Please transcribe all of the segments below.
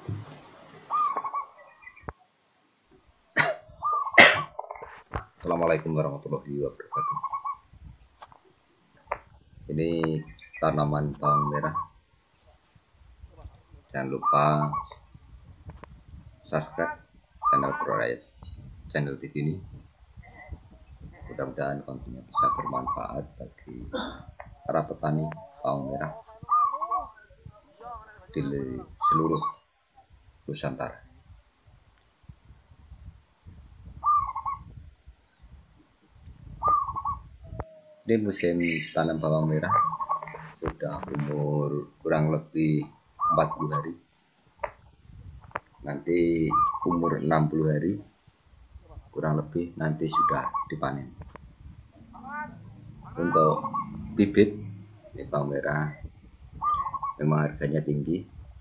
Assalamualaikum warahmatullahi wabarakatuh. Ini tanaman bawang merah. Jangan lupa subscribe channel ProRakyat, channel TV ini. Mudah-mudahan kontennya bisa bermanfaat bagi para petani bawang merah di seluruh Nusantara. Ini musim tanam bawang merah sudah umur kurang lebih 40 hari. Nanti umur 60 hari kurang lebih nanti sudah dipanen. Untuk bibit ini bawang merah memang harganya tinggi.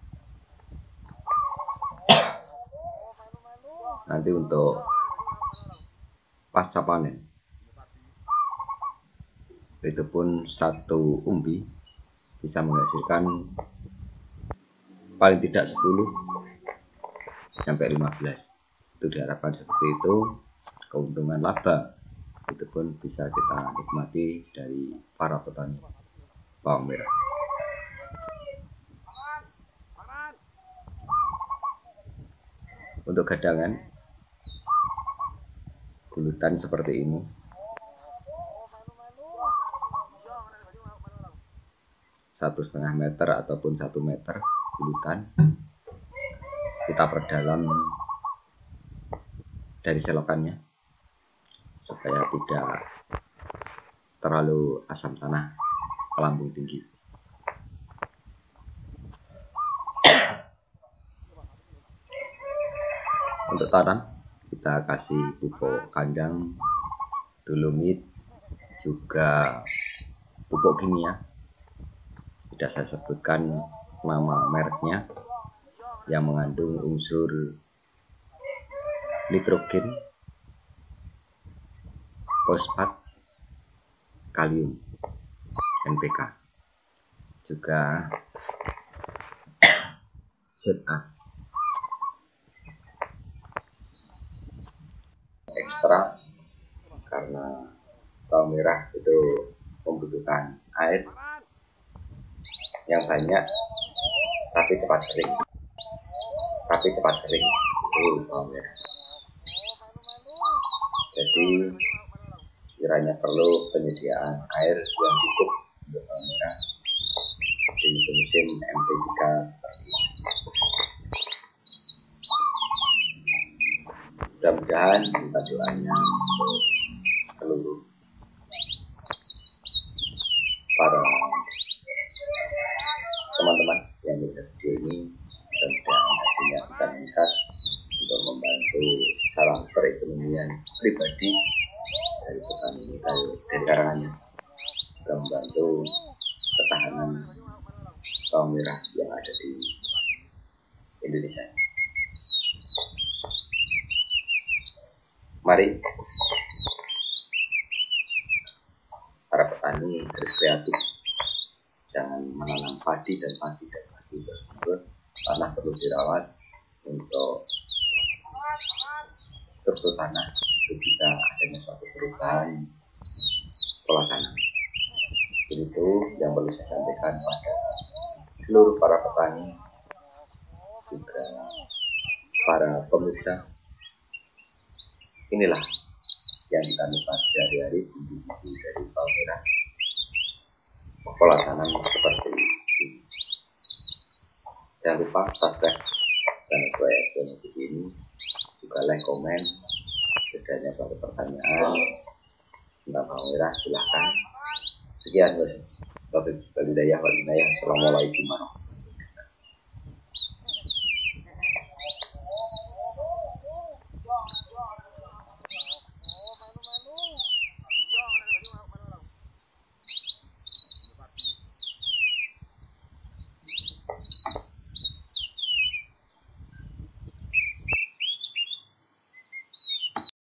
Nanti untuk pasca panen itu pun satu umbi bisa menghasilkan paling tidak 10 sampai 15. Itu diharapkan seperti itu. Keuntungan laba itu pun bisa kita nikmati dari para petani bawang merah. Untuk gadangan gulutan seperti ini 1,5 meter ataupun 1 meter gulutan kita perdalam dari selokannya supaya tidak terlalu asam tanah melambung tinggi. Untuk tanam kita kasih pupuk kandang, dolomit, juga pupuk kimia. Tidak saya sebutkan nama mereknya, yang mengandung unsur nitrogen, fosfat, kalium, NPK, juga ZA. Ekstra karena bawang merah itu membutuhkan air yang banyak tapi cepat kering. Itu bawang merah. Jadi kiranya perlu penyediaan air yang cukup untuk bawang merah di musim-musim MT3 seperti ini. Mudah-mudahan minta doanya untuk seluruh para teman-teman yang melihat video ini, mudah-mudahan hasilnya bisa meningkat untuk membantu salah perekonomian pribadi dari petani dari karangannya, dan membantu ketahanan bawang merah yang ada di Indonesia. Mari para petani harus kreatif. Jangan menanam padi dan terus. Tanah perlu dirawat untuk struktur tanah itu bisa adanya suatu perubahan pola tanam. Itu yang perlu saya sampaikan pada seluruh para petani, juga para pemirsa. Inilah yang kita nikmati sehari-hari, bumbu-bumbu dari bawang merah, pola tanam seperti ini. Jangan lupa subscribe channel ProRakyat TV ini, juga like, komen. Bedanya suatu pertanyaan tentang bawang merah silahkan. Sekian, wabillahi taufiq wal hidayah. Assalamualaikum warahmatullahi wabarakatuh.